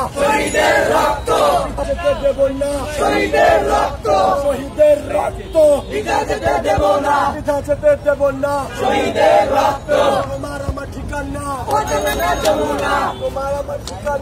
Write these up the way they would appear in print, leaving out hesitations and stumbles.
শহীদের রক্ত যেতে দেব না, শহীদের রক্ত, শহীদের রক্ত বিধা যেতে দেব না, বিধা যেতে দেব না, শহীদের রক্ত। তোমার আমার ঠিকানা অজানা না যমুনা, তোমার আমার ঠিকানা।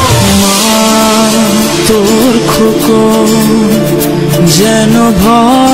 যেন ভয়